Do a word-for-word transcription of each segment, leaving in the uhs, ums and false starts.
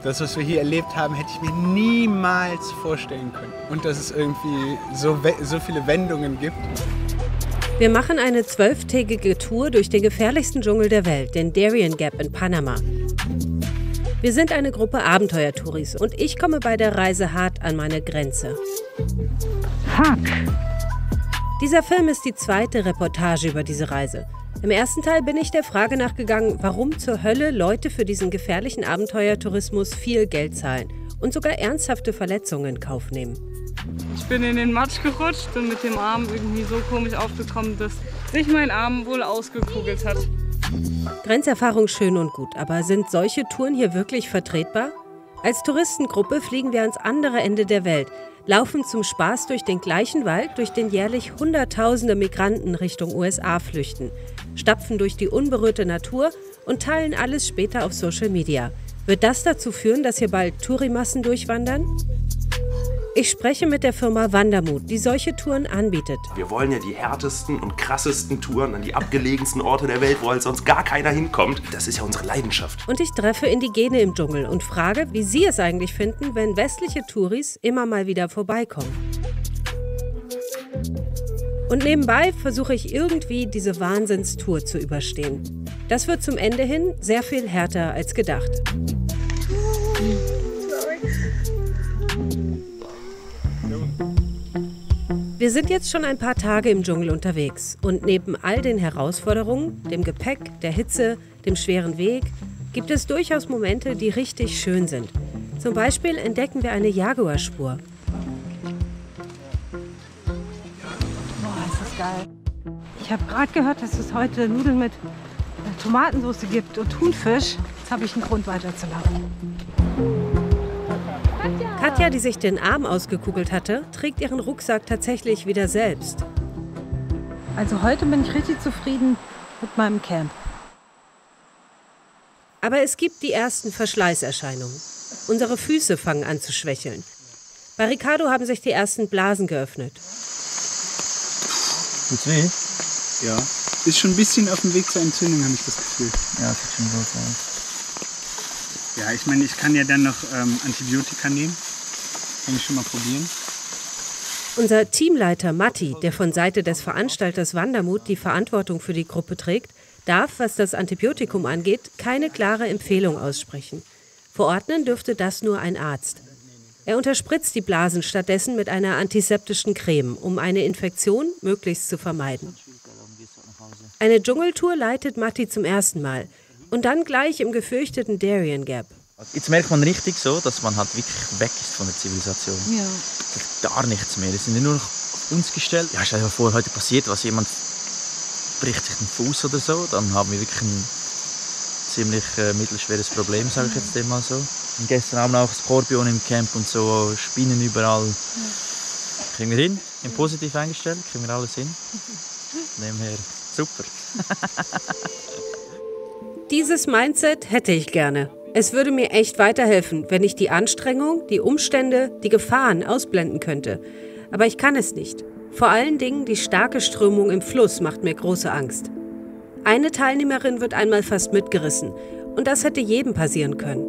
Das, was wir hier erlebt haben, hätte ich mir niemals vorstellen können. Und dass es irgendwie so, so viele Wendungen gibt. Wir machen eine zwölftägige Tour durch den gefährlichsten Dschungel der Welt, den Darien Gap in Panama. Wir sind eine Gruppe Abenteuertouris und ich komme bei der Reise hart an meine Grenze. Fuck! Dieser Film ist die zweite Reportage über diese Reise. Im ersten Teil bin ich der Frage nachgegangen, warum zur Hölle Leute für diesen gefährlichen Abenteuertourismus viel Geld zahlen und sogar ernsthafte Verletzungen in Kauf nehmen. Ich bin in den Matsch gerutscht und mit dem Arm irgendwie so komisch aufgekommen, dass sich mein Arm wohl ausgekugelt hat. Grenzerfahrung schön und gut, aber sind solche Touren hier wirklich vertretbar? Als Touristengruppe fliegen wir ans andere Ende der Welt, laufen zum Spaß durch den gleichen Wald, durch den jährlich Hunderttausende Migranten Richtung U S A flüchten, stapfen durch die unberührte Natur und teilen alles später auf Social Media. Wird das dazu führen, dass hier bald Tourimassen durchwandern? Ich spreche mit der Firma Wandermut, die solche Touren anbietet. Wir wollen ja die härtesten und krassesten Touren an die abgelegensten Orte der Welt, wo halt sonst gar keiner hinkommt. Das ist ja unsere Leidenschaft. Und ich treffe Indigene im Dschungel und frage, wie sie es eigentlich finden, wenn westliche Touris immer mal wieder vorbeikommen. Und nebenbei versuche ich irgendwie, diese Wahnsinnstour zu überstehen. Das wird zum Ende hin sehr viel härter als gedacht. Wir sind jetzt schon ein paar Tage im Dschungel unterwegs und neben all den Herausforderungen, dem Gepäck, der Hitze, dem schweren Weg, gibt es durchaus Momente, die richtig schön sind. Zum Beispiel entdecken wir eine Jaguarspur. Boah, ist das geil. Ich habe gerade gehört, dass es heute Nudeln mit Tomatensauce gibt und Thunfisch. Jetzt habe ich einen Grund weiterzulaufen. Katja, die sich den Arm ausgekugelt hatte, trägt ihren Rucksack tatsächlich wieder selbst. Also heute bin ich richtig zufrieden mit meinem Camp. Aber es gibt die ersten Verschleißerscheinungen. Unsere Füße fangen an zu schwächeln. Bei Ricardo haben sich die ersten Blasen geöffnet. Tut's weh? Ja, ist schon ein bisschen auf dem Weg zur Entzündung, habe ich das Gefühl. Ja, sieht schon gut aus. Ja, ich meine, ich kann ja dann noch ähm, Antibiotika nehmen. Kann ich schon mal probieren. Unser Teamleiter Matti, der von Seite des Veranstalters Wandermut die Verantwortung für die Gruppe trägt, darf, was das Antibiotikum angeht, keine klare Empfehlung aussprechen. Verordnen dürfte das nur ein Arzt. Er unterspritzt die Blasen stattdessen mit einer antiseptischen Creme, um eine Infektion möglichst zu vermeiden. Eine Dschungeltour leitet Matti zum ersten Mal und dann gleich im gefürchteten Darien Gap. Jetzt merkt man richtig so, dass man halt wirklich weg ist von der Zivilisation. Ja. Es gibt gar nichts mehr. Die sind nur noch auf uns gestellt. Ja, stell dir vor, heute passiert was, jemand bricht sich den Fuß oder so, dann haben wir wirklich ein ziemlich äh, mittelschweres Problem, sage ich jetzt mal so. Und gestern haben wir auch Skorpion im Camp und so, Spinnen überall. Ja. Kriegen wir hin, bin positiv eingestellt, kriegen wir alles hin. Von dem her, super. Dieses Mindset hätte ich gerne. Es würde mir echt weiterhelfen, wenn ich die Anstrengung, die Umstände, die Gefahren ausblenden könnte. Aber ich kann es nicht. Vor allen Dingen die starke Strömung im Fluss macht mir große Angst. Eine Teilnehmerin wird einmal fast mitgerissen. Und das hätte jedem passieren können.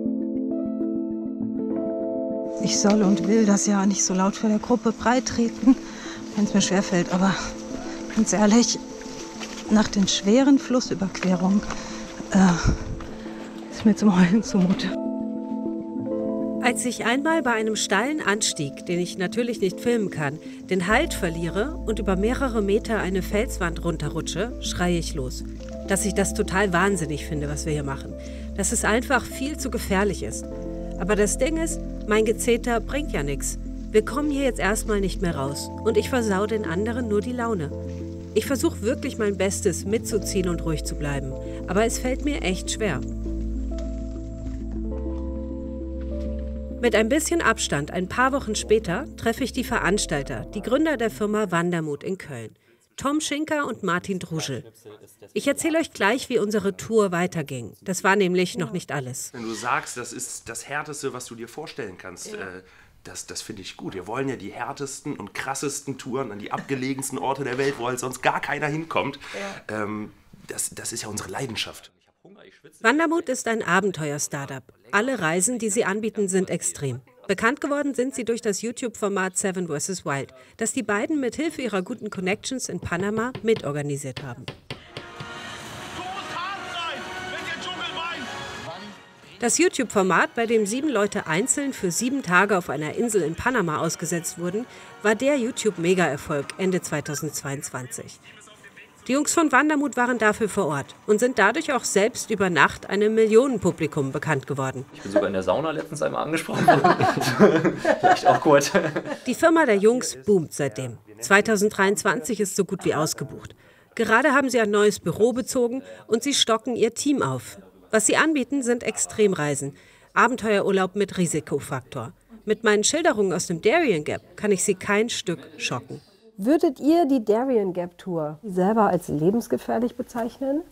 Ich soll und will das ja nicht so laut vor der Gruppe breittreten, wenn es mir schwerfällt. Aber ganz ehrlich, nach den schweren Flussüberquerungen äh, ist mir zum Heulen zumute. Als ich einmal bei einem steilen Anstieg, den ich natürlich nicht filmen kann, den Halt verliere und über mehrere Meter eine Felswand runterrutsche, schreie ich los. Dass ich das total wahnsinnig finde, was wir hier machen. Dass es einfach viel zu gefährlich ist. Aber das Ding ist, mein Gezeter bringt ja nichts. Wir kommen hier jetzt erstmal nicht mehr raus. Und ich versau den anderen nur die Laune. Ich versuche wirklich mein Bestes, mitzuziehen und ruhig zu bleiben. Aber es fällt mir echt schwer. Mit ein bisschen Abstand, ein paar Wochen später, treffe ich die Veranstalter, die Gründer der Firma Wandermut in Köln. Tom Schinker und Martin Druschel. Ich erzähle euch gleich, wie unsere Tour weiterging. Das war nämlich noch nicht alles. Wenn du sagst, das ist das Härteste, was du dir vorstellen kannst, ja. äh, das, das finde ich gut. Wir wollen ja die härtesten und krassesten Touren an die abgelegensten Orte der Welt, wo halt sonst gar keiner hinkommt. Ja. Ähm, das, das ist ja unsere Leidenschaft. Wandermut ist ein Abenteuer-Startup. Alle Reisen, die sie anbieten, sind extrem. Bekannt geworden sind sie durch das YouTube-Format Seven versus. Wild, das die beiden mit Hilfe ihrer guten Connections in Panama mitorganisiert haben. Das YouTube-Format, bei dem sieben Leute einzeln für sieben Tage auf einer Insel in Panama ausgesetzt wurden, war der YouTube-Mega-Erfolg Ende zweitausendzweiundzwanzig. Die Jungs von Wandermut waren dafür vor Ort und sind dadurch auch selbst über Nacht einem Millionenpublikum bekannt geworden. Ich bin sogar in der Sauna letztens einmal angesprochen worden. Vielleicht auch kurz. Die Firma der Jungs boomt seitdem. zweitausenddreiundzwanzig ist so gut wie ausgebucht. Gerade haben sie ein neues Büro bezogen und sie stocken ihr Team auf. Was sie anbieten, sind Extremreisen. Abenteuerurlaub mit Risikofaktor. Mit meinen Schilderungen aus dem Darien Gap kann ich sie kein Stück schocken. Würdet ihr die Darien Gap Tour selber als lebensgefährlich bezeichnen?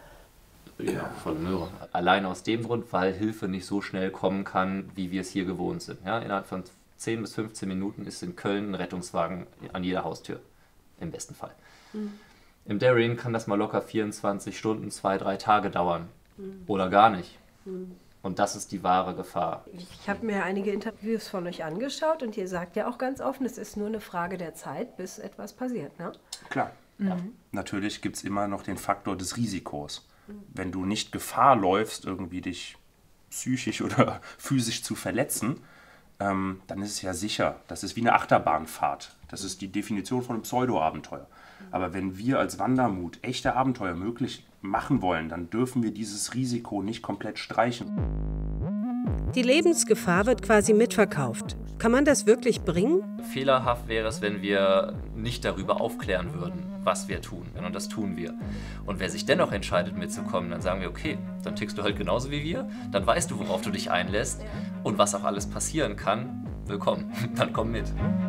Ja, voll Möhre. Allein aus dem Grund, weil Hilfe nicht so schnell kommen kann, wie wir es hier gewohnt sind. Ja, innerhalb von zehn bis fünfzehn Minuten ist in Köln ein Rettungswagen an jeder Haustür. Im besten Fall. Mhm. Im Darien kann das mal locker vierundzwanzig Stunden, zwei, drei Tage dauern. Mhm. Oder gar nicht. Mhm. Und das ist die wahre Gefahr. Ich habe mir einige Interviews von euch angeschaut und ihr sagt ja auch ganz offen, es ist nur eine Frage der Zeit, bis etwas passiert, ne? Klar. Mhm. Ja. Natürlich gibt es immer noch den Faktor des Risikos. Mhm. Wenn du nicht Gefahr läufst, irgendwie dich psychisch oder physisch zu verletzen, ähm, dann ist es ja sicher. Das ist wie eine Achterbahnfahrt. Das ist die Definition von einem Pseudo-Abenteuer. Mhm. Aber wenn wir als Wandermut echte Abenteuer möglich machen wollen, dann dürfen wir dieses Risiko nicht komplett streichen. Die Lebensgefahr wird quasi mitverkauft. Kann man das wirklich bringen? Fehlerhaft wäre es, wenn wir nicht darüber aufklären würden, was wir tun. Und das tun wir. Und wer sich dennoch entscheidet mitzukommen, dann sagen wir, okay, dann tickst du halt genauso wie wir, dann weißt du, worauf du dich einlässt und was auch alles passieren kann. Willkommen, dann komm mit.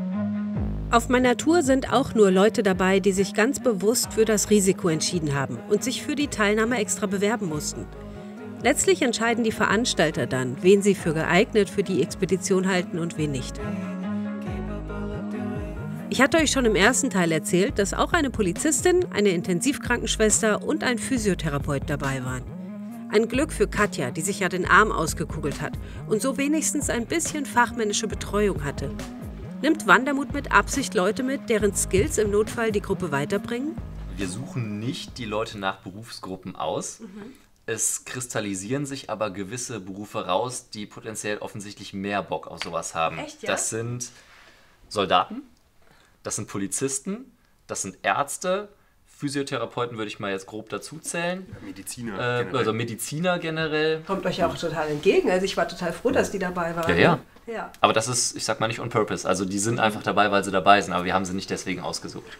Auf meiner Tour sind auch nur Leute dabei, die sich ganz bewusst für das Risiko entschieden haben und sich für die Teilnahme extra bewerben mussten. Letztlich entscheiden die Veranstalter dann, wen sie für geeignet für die Expedition halten und wen nicht. Ich hatte euch schon im ersten Teil erzählt, dass auch eine Polizistin, eine Intensivkrankenschwester und ein Physiotherapeut dabei waren. Ein Glück für Katja, die sich ja den Arm ausgekugelt hat und so wenigstens ein bisschen fachmännische Betreuung hatte. Nimmt Wandermut mit Absicht Leute mit, deren Skills im Notfall die Gruppe weiterbringen? Wir suchen nicht die Leute nach Berufsgruppen aus. Mhm. Es kristallisieren sich aber gewisse Berufe raus, die potenziell offensichtlich mehr Bock auf sowas haben. Echt, ja? Das sind Soldaten, das sind Polizisten, das sind Ärzte, Physiotherapeuten würde ich mal jetzt grob dazu zählen. Ja, Mediziner äh, generell. Also Mediziner generell. Kommt euch ja auch total entgegen. Also ich war total froh, dass die dabei waren. Ja, ja. Ja. Aber das ist, ich sag mal, nicht on purpose. Also die sind einfach dabei, weil sie dabei sind, aber wir haben sie nicht deswegen ausgesucht.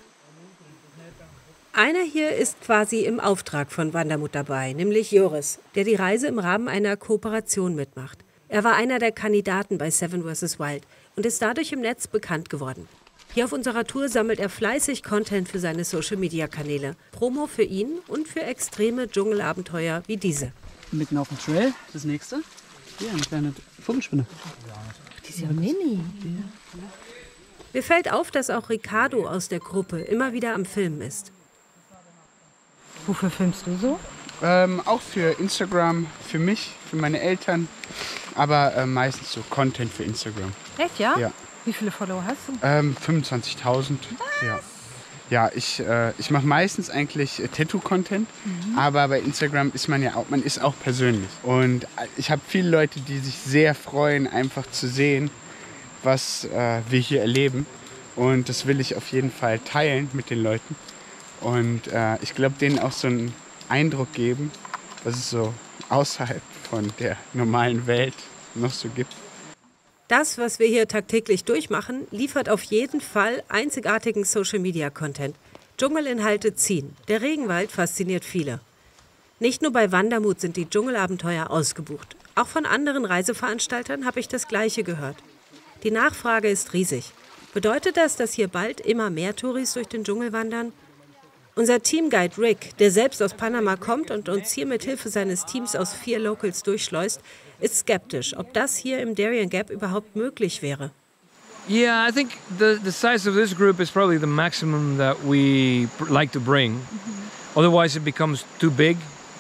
Einer hier ist quasi im Auftrag von Wandermut dabei, nämlich Joris, der die Reise im Rahmen einer Kooperation mitmacht. Er war einer der Kandidaten bei Seven versus. Wild und ist dadurch im Netz bekannt geworden. Hier auf unserer Tour sammelt er fleißig Content für seine Social-Media-Kanäle. Promo für ihn und für extreme Dschungelabenteuer wie diese. Mitten auf dem Trail, das nächste. Hier, eine kleine Vogelspinne. Die ist ja mini. Mir fällt auf, dass auch Ricardo aus der Gruppe immer wieder am Filmen ist. Wofür filmst du so? Ähm, auch für Instagram, für mich, für meine Eltern, aber äh, meistens so Content für Instagram. Echt, ja? Ja. Wie viele Follower hast du? Ähm, fünfundzwanzigtausend. Ja. Ja, ich, äh, ich mache meistens eigentlich äh, Tattoo-Content, mhm. aber bei Instagram ist man ja auch, man ist auch persönlich. Und ich habe viele Leute, die sich sehr freuen, einfach zu sehen, was äh, wir hier erleben. Und das will ich auf jeden Fall teilen mit den Leuten. Und äh, ich glaube, denen auch so einen Eindruck geben, was es so außerhalb von der normalen Welt noch so gibt. Das, was wir hier tagtäglich durchmachen, liefert auf jeden Fall einzigartigen Social-Media-Content. Dschungelinhalte ziehen. Der Regenwald fasziniert viele. Nicht nur bei Wandermut sind die Dschungelabenteuer ausgebucht. Auch von anderen Reiseveranstaltern habe ich das Gleiche gehört. Die Nachfrage ist riesig. Bedeutet das, dass hier bald immer mehr Touris durch den Dschungel wandern? Unser Teamguide Rick, der selbst aus Panama kommt und uns hier mit Hilfe seines Teams aus vier Locals durchschleust, ist skeptisch, ob das hier im Darien Gap überhaupt möglich wäre. Yeah, I think the the size of this group is probably the maximum that we like to bring. Mm-hmm. Otherwise it becomes too big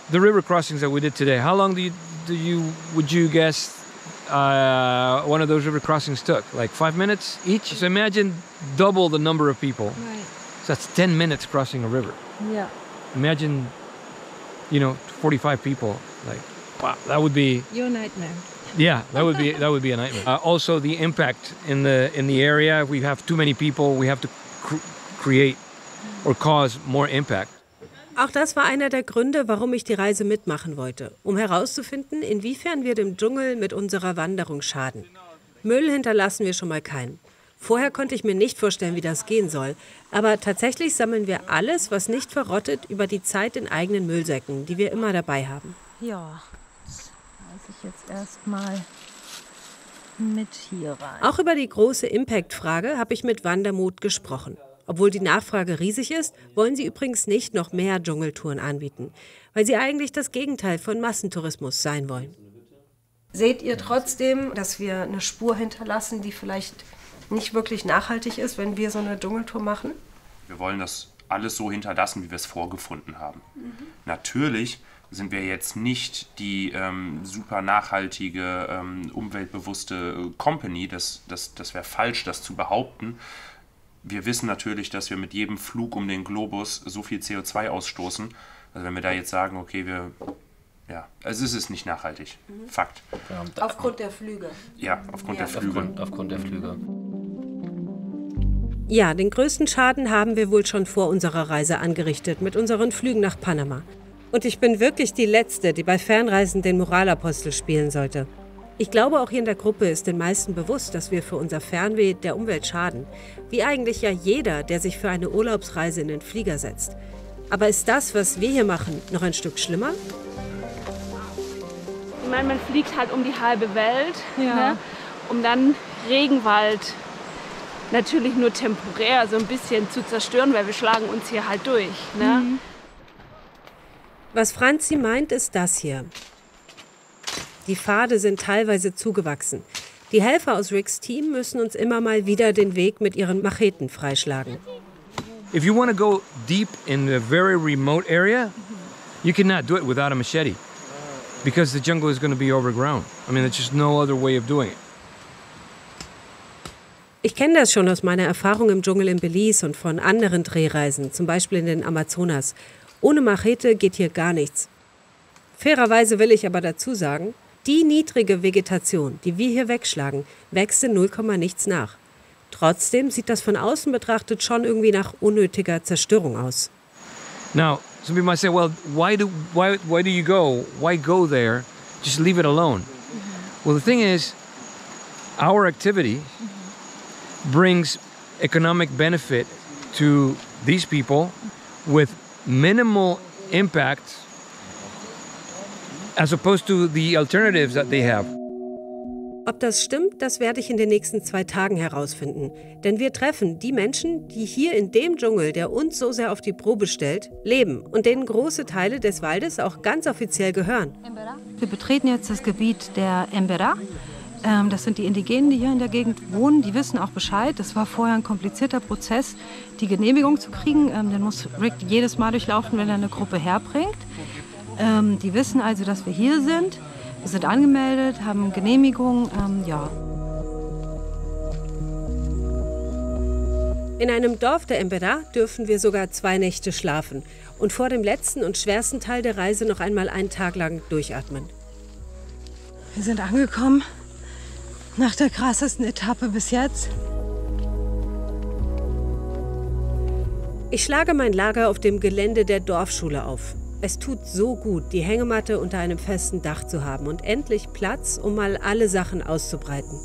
the river crossings that we did today, how long do you, do you would you guess uh, one of those river crossings took? Like five minutes each? So imagine double the number of people. Right. So that's ten minutes crossing a river. Yeah. Imagine, you know, forty-five people. Like, wow, that would be... Your nightmare. Yeah, that would be that would be a nightmare. Uh, also, the impact in the in the area. If we have too many people, we have to cr create or cause more impact. Auch das war einer der Gründe, warum ich die Reise mitmachen wollte, um herauszufinden, inwiefern wir dem Dschungel mit unserer Wanderung schaden. Müll hinterlassen wir schon mal keinen. Vorher konnte ich mir nicht vorstellen, wie das gehen soll. Aber tatsächlich sammeln wir alles, was nicht verrottet, über die Zeit in eigenen Müllsäcken, die wir immer dabei haben. Ja, das reiße ich jetzt erstmal mit hier rein. Auch über die große Impact-Frage habe ich mit Wandermut gesprochen. Obwohl die Nachfrage riesig ist, wollen sie übrigens nicht noch mehr Dschungeltouren anbieten, weil sie eigentlich das Gegenteil von Massentourismus sein wollen. Seht ihr trotzdem, dass wir eine Spur hinterlassen, die vielleicht nicht wirklich nachhaltig ist, wenn wir so eine Dschungeltour machen? Wir wollen das alles so hinterlassen, wie wir es vorgefunden haben. Mhm. Natürlich sind wir jetzt nicht die ähm, super nachhaltige, ähm, umweltbewusste Company. Das, das, das wäre falsch, das zu behaupten. Wir wissen natürlich, dass wir mit jedem Flug um den Globus so viel C O zwei ausstoßen. Also wenn wir da jetzt sagen, okay, wir... Ja, also es ist nicht nachhaltig. Mhm. Fakt. Ja, aufgrund der Flüge. Ja, aufgrund ja. der Flüge. Aufgrund, aufgrund der Flüge. Ja, den größten Schaden haben wir wohl schon vor unserer Reise angerichtet mit unseren Flügen nach Panama. Und ich bin wirklich die Letzte, die bei Fernreisen den Moralapostel spielen sollte. Ich glaube, auch hier in der Gruppe ist den meisten bewusst, dass wir für unser Fernweh der Umwelt schaden. Wie eigentlich ja jeder, der sich für eine Urlaubsreise in den Flieger setzt. Aber ist das, was wir hier machen, noch ein Stück schlimmer? Ich meine, man fliegt halt um die halbe Welt, ja. ne, um dann Regenwald natürlich nur temporär so ein bisschen zu zerstören, weil wir schlagen uns hier halt durch. Ne? Mhm. Was Franzi meint, ist das hier. Die Pfade sind teilweise zugewachsen. Die Helfer aus Ricks Team müssen uns immer mal wieder den Weg mit ihren Macheten freischlagen. If you want to go deep in a very remote area, you cannot do it without a machete. Because the jungle is going to be overgrown. I mean, there's just no other way of doing it. Ich kenne das schon aus meiner Erfahrung im Dschungel in Belize und von anderen Drehreisen, zum Beispiel in den Amazonas. Ohne Machete geht hier gar nichts. Fairerweise will ich aber dazu sagen, die niedrige Vegetation, die wir hier wegschlagen, wächst in null Komma nichts nach. Trotzdem sieht das von außen betrachtet schon irgendwie nach unnötiger Zerstörung aus. Now, some people might say, well, why do, why, why do you go? Why go there? Just leave it alone. Mm-hmm. Well, the thing is, our activity brings economic benefit to these people with minimal impact as opposed to the alternatives that they have. Ob das stimmt, das werde ich in den nächsten zwei Tagen herausfinden. Denn wir treffen die Menschen, die hier in dem Dschungel, der uns so sehr auf die Probe stellt, leben und denen große Teile des Waldes auch ganz offiziell gehören. Wir betreten jetzt das Gebiet der Embera. Ähm, das sind die Indigenen, die hier in der Gegend wohnen. Die wissen auch Bescheid. Das war vorher ein komplizierter Prozess, die Genehmigung zu kriegen. Ähm, den muss Rick jedes Mal durchlaufen, wenn er eine Gruppe herbringt. Ähm, die wissen also, dass wir hier sind. Wir sind angemeldet, haben Genehmigung, ähm, ja. In einem Dorf der Embera dürfen wir sogar zwei Nächte schlafen und vor dem letzten und schwersten Teil der Reise noch einmal einen Tag lang durchatmen. Wir sind angekommen, nach der krassesten Etappe bis jetzt. Ich schlage mein Lager auf dem Gelände der Dorfschule auf. Es tut so gut, die Hängematte unter einem festen Dach zu haben und endlich Platz, um mal alle Sachen auszubreiten.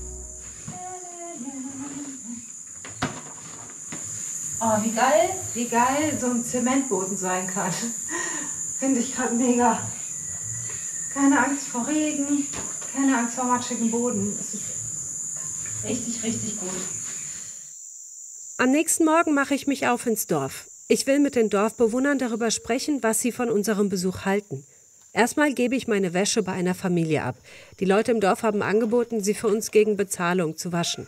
Oh, wie geil, wie geil so ein Zementboden sein kann. Finde ich gerade mega. Keine Angst vor Regen, keine Angst vor matschigem Boden. Es ist richtig, richtig gut. Am nächsten Morgen mache ich mich auf ins Dorf. Ich will mit den Dorfbewohnern darüber sprechen, was sie von unserem Besuch halten. Erstmal gebe ich meine Wäsche bei einer Familie ab. Die Leute im Dorf haben angeboten, sie für uns gegen Bezahlung zu waschen.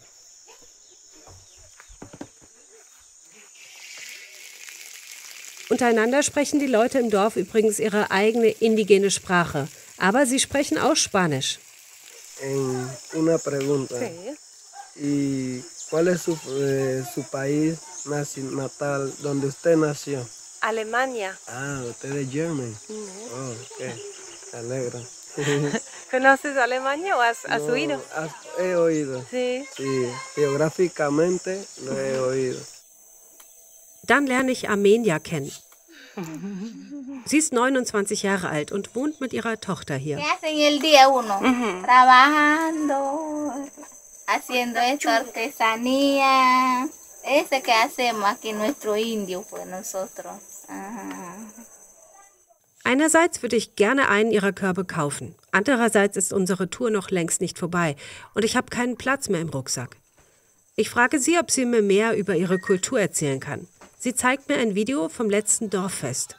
Untereinander sprechen die Leute im Dorf übrigens ihre eigene indigene Sprache. Aber sie sprechen auch Spanisch. En una pregunta. ¿Y cuál es su, eh, su país natal donde usted nació? Alemania. Ah, usted es German. Oh, ok. Me alegra. ¿Conoces Alemania o has, has No, oído? has- he oído. Sí. Sí, geográficamente lo he oído. Dann lerne ich Armenia kennen. Sie ist neunundzwanzig Jahre alt und wohnt mit ihrer Tochter hier. ¿Qué hacen el día uno? Trabajando, haciendo esta artesanía. Ese que hacemos aquí nuestro indio, pues nosotros. Ajá. Einerseits würde ich gerne einen ihrer Körbe kaufen. Andererseits ist unsere Tour noch längst nicht vorbei und ich habe keinen Platz mehr im Rucksack. Ich frage sie, ob sie mir mehr über ihre Kultur erzählen kann. Sie zeigt mir ein Video vom letzten Dorffest.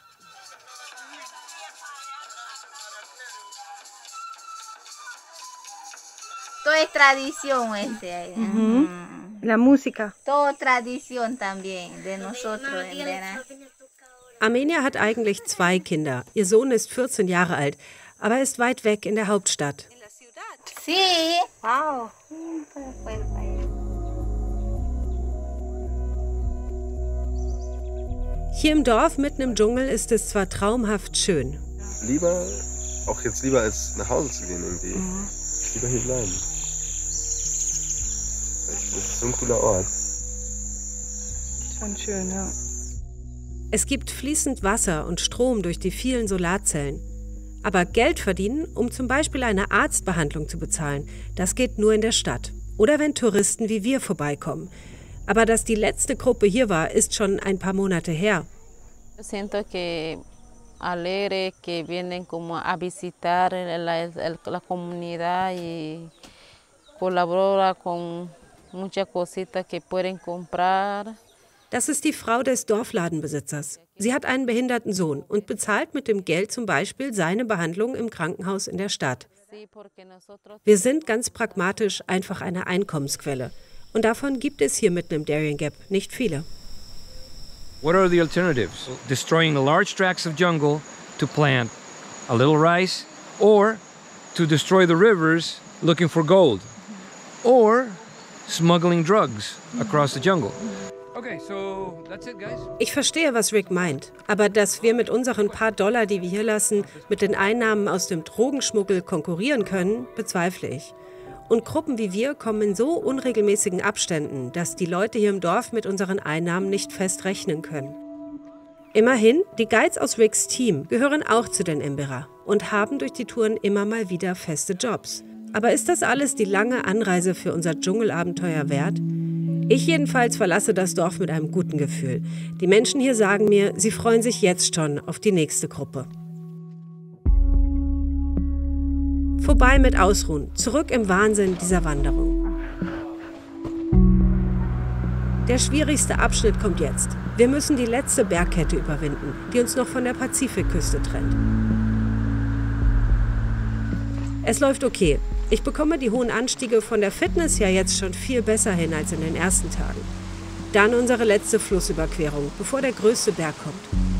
Todo es tradición este. Mhm. La música. Todo tradición también de nosotros en verano. Armenia hat eigentlich zwei Kinder. Ihr Sohn ist vierzehn Jahre alt, aber er ist weit weg in der Hauptstadt. Sí. Wow. Hier im Dorf, mitten im Dschungel, ist es zwar traumhaft schön. Lieber, auch jetzt lieber als nach Hause zu gehen irgendwie. Mhm. Lieber hier bleiben. Das ist so ein cooler Ort. Schon schön, ja. Es gibt fließend Wasser und Strom durch die vielen Solarzellen. Aber Geld verdienen, um zum Beispiel eine Arztbehandlung zu bezahlen, das geht nur in der Stadt. Oder wenn Touristen wie wir vorbeikommen. Aber dass die letzte Gruppe hier war, ist schon ein paar Monate her. Yo siento que alegre que vienen como a visitar la, la comunidad y colabora con muchas cositas que pueden comprar. Das ist die Frau des Dorfladenbesitzers. Sie hat einen behinderten Sohn und bezahlt mit dem Geld zum Beispiel seine Behandlung im Krankenhaus in der Stadt. Wir sind ganz pragmatisch einfach eine Einkommensquelle. Und davon gibt es hier mitten im Darien Gap nicht viele. What are the alternatives? Destroying large tracts of jungle to plant a little rice, or to destroy the rivers looking for gold, or smuggling drugs across the jungle. Okay, so that's it, guys. Ich verstehe, was Rick meint. Aber dass wir mit unseren paar Dollar, die wir hier lassen, mit den Einnahmen aus dem Drogenschmuggel konkurrieren können, bezweifle ich. Und Gruppen wie wir kommen in so unregelmäßigen Abständen, dass die Leute hier im Dorf mit unseren Einnahmen nicht fest rechnen können. Immerhin, die Guides aus Ricks Team gehören auch zu den Embera und haben durch die Touren immer mal wieder feste Jobs. Aber ist das alles die lange Anreise für unser Dschungelabenteuer wert? Ich jedenfalls verlasse das Dorf mit einem guten Gefühl. Die Menschen hier sagen mir, sie freuen sich jetzt schon auf die nächste Gruppe. Vorbei mit Ausruhen, zurück im Wahnsinn dieser Wanderung. Der schwierigste Abschnitt kommt jetzt. Wir müssen die letzte Bergkette überwinden, die uns noch von der Pazifikküste trennt. Es läuft okay. Ich bekomme die hohen Anstiege von der Fitness ja jetzt schon viel besser hin als in den ersten Tagen. Dann unsere letzte Flussüberquerung, bevor der größte Berg kommt.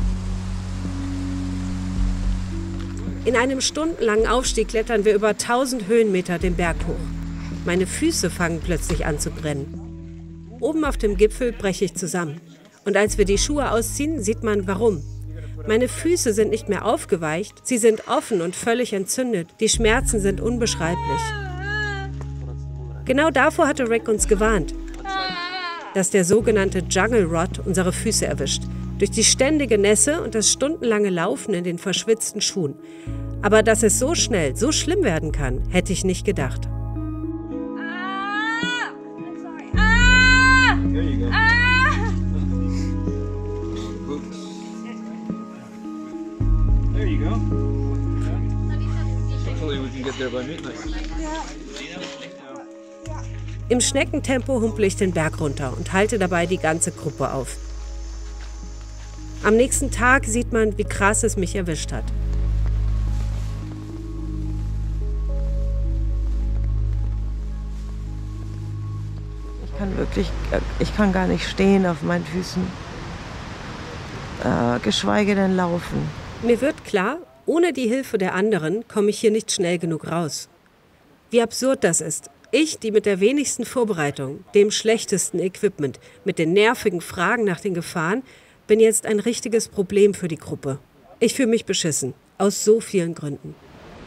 In einem stundenlangen Aufstieg klettern wir über tausend Höhenmeter den Berg hoch. Meine Füße fangen plötzlich an zu brennen. Oben auf dem Gipfel breche ich zusammen. Und als wir die Schuhe ausziehen, sieht man warum. Meine Füße sind nicht mehr aufgeweicht, sie sind offen und völlig entzündet. Die Schmerzen sind unbeschreiblich. Genau davor hatte Rick uns gewarnt, dass der sogenannte Jungle Rot unsere Füße erwischt. Durch die ständige Nässe und das stundenlange Laufen in den verschwitzten Schuhen. Aber dass es so schnell, so schlimm werden kann, hätte ich nicht gedacht. There you go. Hopefully we can get there by midnight. Im Schneckentempo humpel ich den Berg runter und halte dabei die ganze Gruppe auf. Am nächsten Tag sieht man, wie krass es mich erwischt hat. Ich kann wirklich, ich kann gar nicht stehen auf meinen Füßen. äh, geschweige denn laufen. Mir wird klar, ohne die Hilfe der anderen komme ich hier nicht schnell genug raus. Wie absurd das ist. Ich, die mit der wenigsten Vorbereitung, dem schlechtesten Equipment, mit den nervigen Fragen nach den Gefahren, bin jetzt ein richtiges Problem für die Gruppe. Ich fühle mich beschissen, aus so vielen Gründen.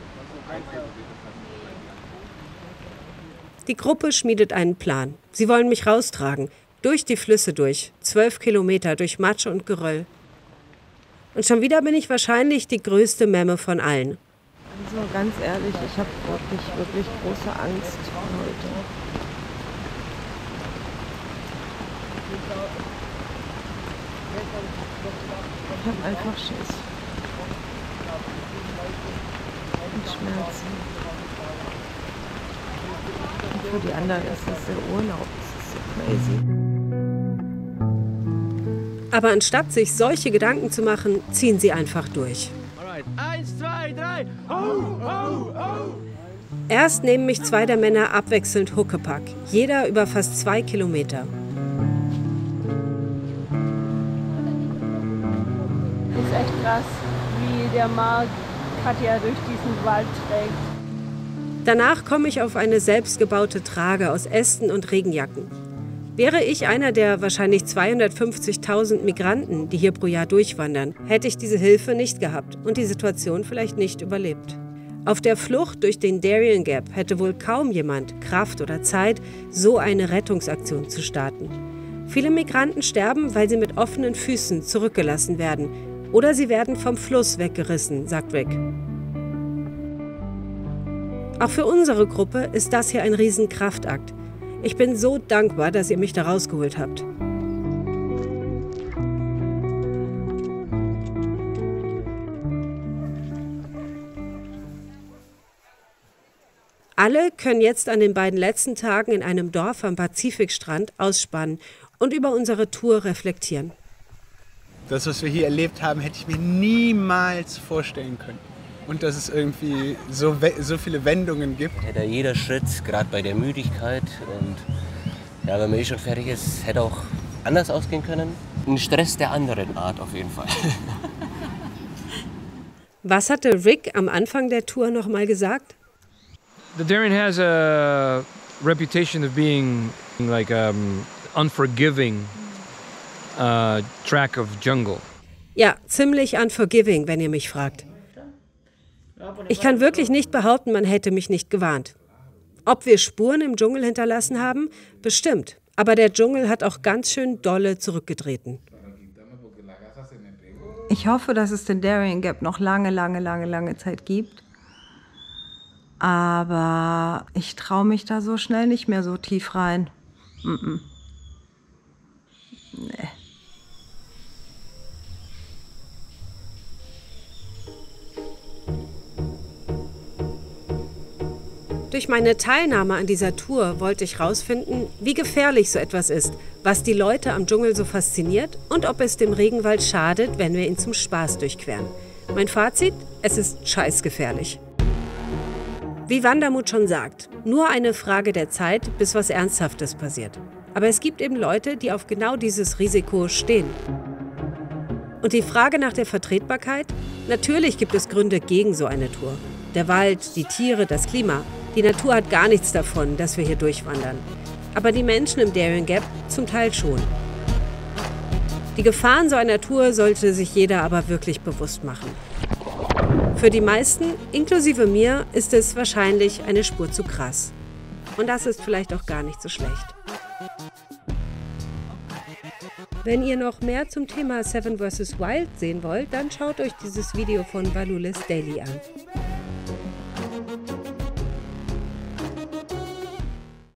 Die Gruppe schmiedet einen Plan. Sie wollen mich raustragen, durch die Flüsse durch, zwölf Kilometer durch Matsche und Geröll. Und schon wieder bin ich wahrscheinlich die größte Memme von allen. Also ganz ehrlich, ich habe wirklich, wirklich große Angst heute. Ich habe einfach Schiss. Und Schmerzen. Und für die anderen ist das der Urlaub. Das ist so crazy. Aber anstatt sich solche Gedanken zu machen, ziehen sie einfach durch. Eins, zwei, drei. Ho, ho, ho. Erst nehmen mich zwei der Männer abwechselnd Huckepack, jeder über fast zwei Kilometer. Das ist echt krass, wie der Marc Katja durch diesen Wald trägt. Danach komme ich auf eine selbstgebaute Trage aus Ästen und Regenjacken. Wäre ich einer der wahrscheinlich zweihundertfünfzigtausend Migranten, die hier pro Jahr durchwandern, hätte ich diese Hilfe nicht gehabt und die Situation vielleicht nicht überlebt. Auf der Flucht durch den Darien Gap hätte wohl kaum jemand Kraft oder Zeit, so eine Rettungsaktion zu starten. Viele Migranten sterben, weil sie mit offenen Füßen zurückgelassen werden oder sie werden vom Fluss weggerissen, sagt Rick. Auch für unsere Gruppe ist das hier ein Riesenkraftakt. Ich bin so dankbar, dass ihr mich da rausgeholt habt. Alle können jetzt an den beiden letzten Tagen in einem Dorf am Pazifikstrand ausspannen und über unsere Tour reflektieren. Das, was wir hier erlebt haben, hätte ich mir niemals vorstellen können. Und dass es irgendwie so, so viele Wendungen gibt. Hätte jeder Schritt, gerade bei der Müdigkeit und ja, wenn man eh schon fertig ist, hätte auch anders ausgehen können. Ein Stress der anderen Art auf jeden Fall. Was hatte Rick am Anfang der Tour noch mal gesagt? The Darien has a reputation of being like um, unforgiving uh, track of jungle. Ja, ziemlich unforgiving, wenn ihr mich fragt. Ich kann wirklich nicht behaupten, man hätte mich nicht gewarnt. Ob wir Spuren im Dschungel hinterlassen haben? Bestimmt. Aber der Dschungel hat auch ganz schön dolle zurückgetreten. Ich hoffe, dass es den Darien Gap noch lange, lange, lange, lange Zeit gibt. Aber ich traue mich da so schnell nicht mehr so tief rein. Mm-mm. Nee. Durch meine Teilnahme an dieser Tour wollte ich herausfinden, wie gefährlich so etwas ist, was die Leute am Dschungel so fasziniert und ob es dem Regenwald schadet, wenn wir ihn zum Spaß durchqueren. Mein Fazit? Es ist scheißgefährlich. Wie Wandermut schon sagt, nur eine Frage der Zeit, bis was Ernsthaftes passiert. Aber es gibt eben Leute, die auf genau dieses Risiko stehen. Und die Frage nach der Vertretbarkeit? Natürlich gibt es Gründe gegen so eine Tour. Der Wald, die Tiere, das Klima. Die Natur hat gar nichts davon, dass wir hier durchwandern. Aber die Menschen im Darien Gap zum Teil schon. Die Gefahren so einer Tour sollte sich jeder aber wirklich bewusst machen. Für die meisten, inklusive mir, ist es wahrscheinlich eine Spur zu krass. Und das ist vielleicht auch gar nicht so schlecht. Wenn ihr noch mehr zum Thema Seven versus. Wild sehen wollt, dann schaut euch dieses Video von Valulis Daily an.